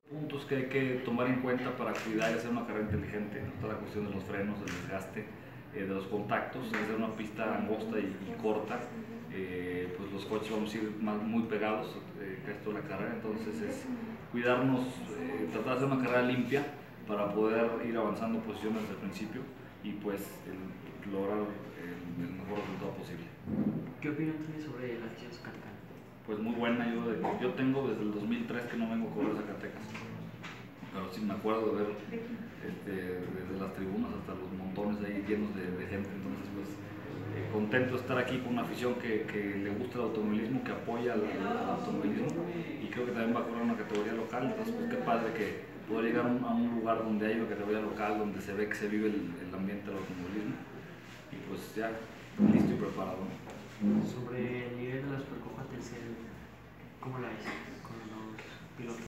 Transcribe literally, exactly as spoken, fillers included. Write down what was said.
Puntos que hay que tomar en cuenta para cuidar y hacer una carrera inteligente, ¿no? Toda la cuestión de los frenos, del desgaste, eh, de los contactos, hacer una pista angosta y, y corta, eh, pues los coches vamos a ir más, muy pegados eh, casi toda la carrera, entonces es cuidarnos, eh, tratar de hacer una carrera limpia para poder ir avanzando posiciones desde el principio y pues el, lograr el, el mejor resultado posible. ¿Qué opinión tienes sobre la afición zacatecana? Pues muy buena, yo, yo tengo desde el dos mil tres que no vengo a correr Zacatecas, pero sí me acuerdo de ver este, desde las tribunas hasta los montones ahí llenos de, de gente, entonces pues eh, contento de estar aquí con una afición que, que le gusta el automovilismo, que apoya al, al automovilismo y creo que también va a correr una categoría local, entonces pues qué padre que poder llegar a un, a un lugar donde hay una categoría local, donde se ve que se vive el, el ambiente del automovilismo y pues ya listo y preparado, ¿no? Sobre el nivel de la Supercopa Telcel, ¿cómo la ves con los pilotos?